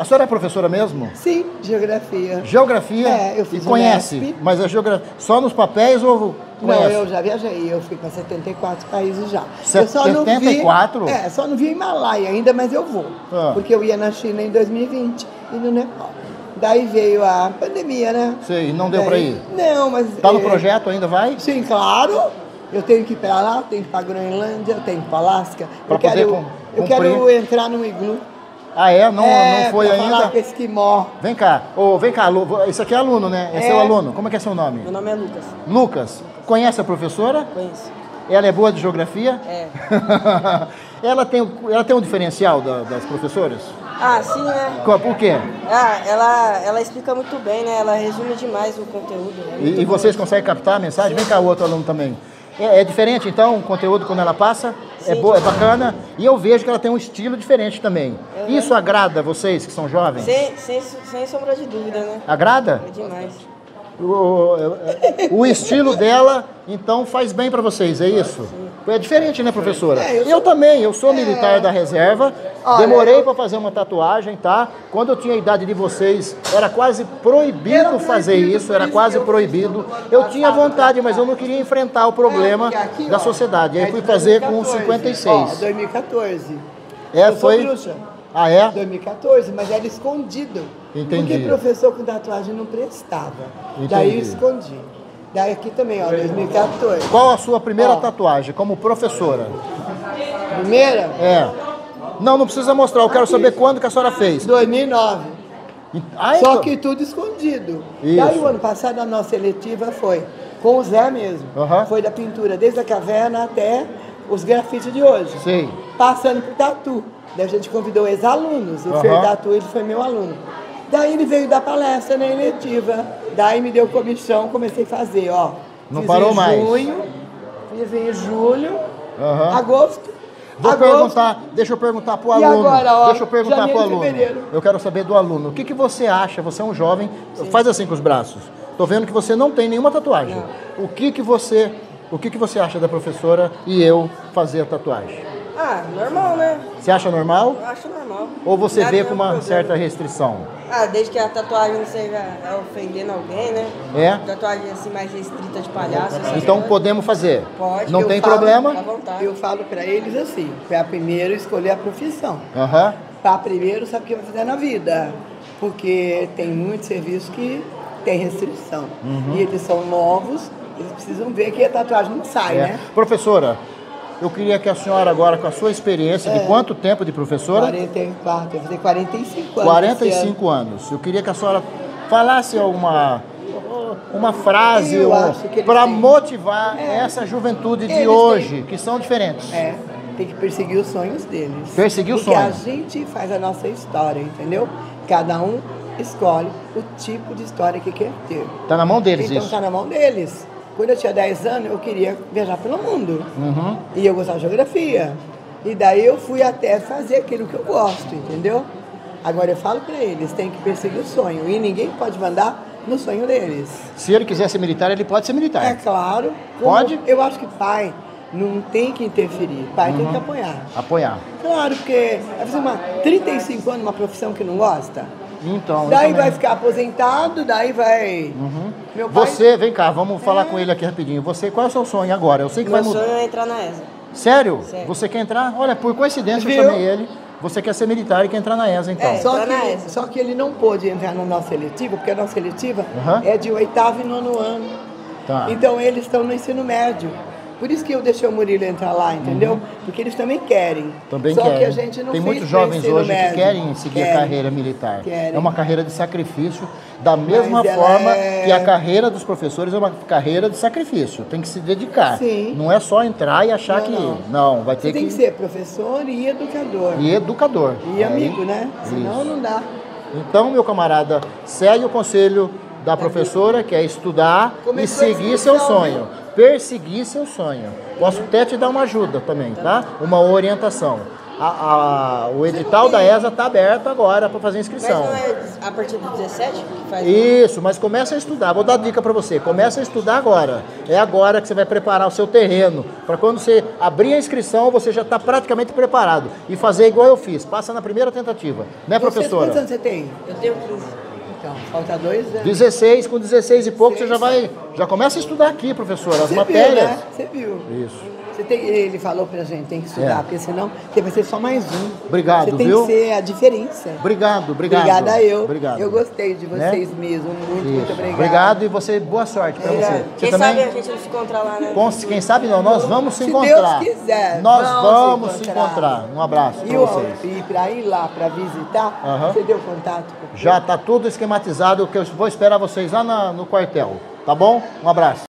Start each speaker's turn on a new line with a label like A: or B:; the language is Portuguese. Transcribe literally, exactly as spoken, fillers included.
A: A senhora é professora mesmo?
B: Sim, geografia.
A: Geografia?
B: É, eu fiz
A: E conhece?
B: Unesp.
A: Mas a geografia só nos papéis ou conhece?
B: Não, eu já viajei, eu fui para setenta e quatro países já.
A: setenta e quatro?
B: Eu só não vi, é, só não vi Himalaia ainda, mas eu vou.
A: Ah.
B: Porque eu ia na China em dois mil e vinte e no Nepal. Daí veio a pandemia, né?
A: Sei, não deu
B: Daí,
A: para ir?
B: Não, mas...
A: Tá no
B: é,
A: projeto ainda, vai?
B: Sim, claro. Eu tenho que ir para lá, eu tenho que ir para a Groenlândia, eu tenho que ir para Alasca.
A: Pra
B: eu quero,
A: poder com-
B: eu
A: cumprir.
B: quero entrar no iglu.
A: Ah, é? Não,
B: é,
A: não foi
B: pra
A: ainda?
B: falar com esquimó.
A: Vem cá, ô, vem cá, Lu, isso aqui é aluno, né? É,
B: É.
A: seu aluno. Como é que é seu nome?
C: Meu nome é Lucas.
A: Lucas. Conhece a professora?
C: Conheço.
A: Ela é boa de geografia?
C: É.
A: ela, tem, ela tem um diferencial da- das professoras?
C: Ah, sim, né?
A: Qual- Por quê?
C: Ah, ela, ela explica muito bem, né? Ela resume demais o conteúdo. É muito
A: E, e
C: bom.
A: vocês conseguem captar a mensagem? Vem cá, o outro aluno também. É, é diferente, então, o conteúdo quando ela passa? É,
C: Sim,
A: boa, é
C: sim.
A: bacana? E eu vejo que ela tem um estilo diferente também. Isso agrada vocês que são jovens?
C: Sem, sem, sem sombra de dúvida, né?
A: Agrada?
C: É demais.
A: O, o- o estilo dela, então, faz bem para vocês, é isso? É diferente, né, professora?
B: É, eu
A: eu,
B: sou-
A: também, eu sou militar da reserva,
B: Olha,
A: demorei
B: eu-
A: para fazer uma tatuagem, tá? Quando eu tinha a idade de vocês, era quase proibido
B: Era
A: fazer
B: proibido,
A: isso,
B: por
A: era
B: isso
A: quase
B: que eu
A: proibido.
B: fiz tudo
A: Eu
B: ano
A: tinha
B: passado,
A: vontade,
B: pra
A: mas
B: cá.
A: eu não queria enfrentar o problema
B: É, porque aqui,
A: da
B: ó,
A: sociedade. Aí
B: é
A: fui
B: de
A: fazer com
B: dois mil e quatorze.
A: cinquenta e seis.
B: Ó, dois mil e quatorze.
A: É,
B: eu
A: foi.
B: sou bruxa.
A: Ah, é?
B: dois mil e quatorze, mas era escondido.
A: Entendi.
B: Porque professor com tatuagem não prestava.
A: Entendi.
B: Daí eu escondi. Daí aqui também, ó, dois mil e quatorze.
A: Qual a sua primeira
B: Ó.
A: tatuagem como professora?
B: Primeira?
A: É. Não, não precisa mostrar, eu quero saber quando que a senhora fez.
B: dois mil e nove.
A: Ah,
B: Só
A: então-
B: que tudo escondido.
A: Isso.
B: Daí o ano passado a nossa eletiva foi com o Zé mesmo.
A: Aham.
B: Foi da pintura, desde a caverna até os grafites de hoje.
A: Sei.
B: Passando por tatu. Daí a gente convidou ex-alunos. O
A: Aham.
B: Fer Tatu, ele foi meu aluno. Daí ele veio dar palestra na eletiva. Daí me deu comissão, comecei a fazer, ó.
A: Não
B: Fiz
A: parou
B: em
A: mais.
B: junho, fiz em julho,
A: Aham.
B: agosto.
A: Vou
B: agosto,
A: perguntar, deixa eu perguntar pro
B: E
A: aluno.
B: agora, ó,
A: deixa eu perguntar
B: janeiro,
A: pro aluno.
B: fevereiro.
A: Eu quero saber do aluno. O que, que você acha? Você é um jovem, faz assim com os braços. Tô vendo que você não tem nenhuma tatuagem. O que que você, o que que você acha da professora e eu fazer a tatuagem?
C: Ah, normal, né?
A: Você acha normal?
C: Eu acho normal.
A: Ou você
C: Nada
A: vê
C: é um
A: com uma
C: problema.
A: certa restrição?
C: Ah, desde que a tatuagem não seja é, ofendendo alguém, né?
A: É?
C: Tatuagem assim mais restrita de palhaço. essas
A: Então
C: coisas.
A: podemos fazer.
C: Pode.
A: Não
B: Eu
A: tem
B: falo-
A: problema?
C: À vontade.
B: Eu falo pra eles assim, foi a primeira escolher a profissão.
A: Aham.
B: Para primeiro saber o que vai fazer na vida. Porque tem muitos serviços que tem restrição.
A: Uhum.
B: E eles são novos, eles precisam ver que a tatuagem não sai,
A: É.
B: né?
A: Professora, eu queria que a senhora agora, com a sua experiência
B: É.
A: de quanto tempo de professora?
B: quarenta e quatro, eu vou fazer quarenta e cinco anos.
A: quarenta e
B: esse ano.
A: cinco anos. Eu queria que a senhora falasse alguma uma frase
B: Eu acho que eles
A: para
B: têm-
A: motivar
B: É.
A: essa juventude de
B: Eles
A: hoje, que são diferentes.
B: É, tem que perseguir os sonhos deles.
A: Perseguir os
B: Porque
A: sonhos.
B: a gente faz a nossa história, entendeu? Cada um escolhe o tipo de história que quer ter.
A: Tá na mão deles
B: Então
A: isso.
B: tá na mão deles. Quando eu tinha dez anos, eu queria viajar pelo mundo.
A: Uhum.
B: E eu gostava de geografia. E daí eu fui até fazer aquilo que eu gosto, entendeu? Agora eu falo pra eles, tem que perseguir o sonho. E ninguém pode mandar no sonho deles.
A: Se ele quiser ser militar, ele pode ser militar.
B: É claro. como-
A: Pode?
B: Eu acho que pai não tem que interferir. Pai tem
A: Uhum.
B: que apoiar.
A: Apoiar.
B: Claro, porque vai fazer uma trinta e cinco anos numa profissão que não gosta.
A: Então, eu
B: Daí
A: também.
B: vai ficar aposentado, daí vai... Meu pai...
A: Você, vem cá, vamos falar com ele aqui rapidinho. Você, qual é o seu sonho agora? Eu sei que
C: Meu
A: vai mudar.
C: sonho é entrar na E S A.
A: Sério?
C: Sério.
A: Você quer entrar? Olha, por coincidência eu
B: Viu?
A: chamei ele. Você quer ser militar e quer entrar na E S A, então.
C: É.
B: Só
C: Tá na
B: que,
C: E S A.
B: só que ele não pôde entrar na nossa seletiva, porque a nossa seletiva
A: Aham.
B: é de oitavo e nono ano.
A: Tá.
B: Então eles estão no ensino médio. Por isso que eu deixei o Murilo entrar lá, entendeu? Porque eles também querem.
A: Também
B: Só
A: querem.
B: que a gente não
A: Tem
B: fez
A: muitos
B: pro
A: jovens
B: ensino
A: hoje
B: médio.
A: que querem seguir a
B: Querem.
A: carreira militar.
B: Querem.
A: É uma carreira de sacrifício, da mesma
B: Mas ela
A: forma
B: é-
A: que a carreira dos professores é uma carreira de sacrifício. Tem que se dedicar.
B: Sim.
A: Não é só entrar e achar
B: Não,
A: que...
B: não.
A: Não, vai ter
B: Você tem
A: que...
B: que ser professor e educador.
A: E educador.
B: E
A: É,
B: amigo, né? Senão
A: isso.
B: não dá.
A: Então, meu camarada, segue o conselho da professora, que é estudar
B: Começou a
A: e seguir seu
B: inscrição,
A: sonho. Perseguir seu sonho. Posso até te dar uma ajuda também, tá? Uma orientação. A, a, o edital da E S A está aberto agora para fazer inscrição.
C: Mas não é a partir do dezessete que faz?
A: Isso, mas começa a estudar. Vou dar dica para você. Começa a estudar agora. É agora que você vai preparar o seu terreno. Para quando você abrir a inscrição, você já está praticamente preparado. E fazer igual eu fiz. Passa na primeira tentativa. Né, professora?
B: Quantos anos você tem?
C: Eu tenho quinze.
B: Então, falta dois anos.
A: dezesseis, com dezesseis e pouco você já vai. Já começa a estudar aqui, professora. As
B: Você
A: matérias.
B: viu, né? Você viu.
A: Isso.
B: Você tem, ele falou pra gente, tem que estudar,
A: É.
B: porque senão você vai ser só mais um.
A: Obrigado,
B: Você tem
A: viu?
B: que ser a diferença.
A: Obrigado, obrigado.
B: Obrigada eu.
A: Obrigado.
B: Eu gostei de vocês
A: Né?
B: mesmo. Muito,
A: Isso.
B: muito obrigada.
A: Obrigado e você, boa sorte para você. Você
C: Quem
A: também?
C: sabe a gente não se encontra lá, né?
A: Com- Quem sabe não, nós vamos se
B: Se
A: encontrar.
B: Deus quiser,
A: Nós
B: vamos
A: vamos
B: se
A: se
B: encontrar.
A: encontrar. Um abraço
B: E,
A: para
B: o-
A: vocês.
B: e pra ir lá, pra visitar,
A: Aham.
B: você deu contato? com-
A: Já está tudo esquematizado, que eu vou esperar vocês lá na- no quartel. Tá bom? Um abraço.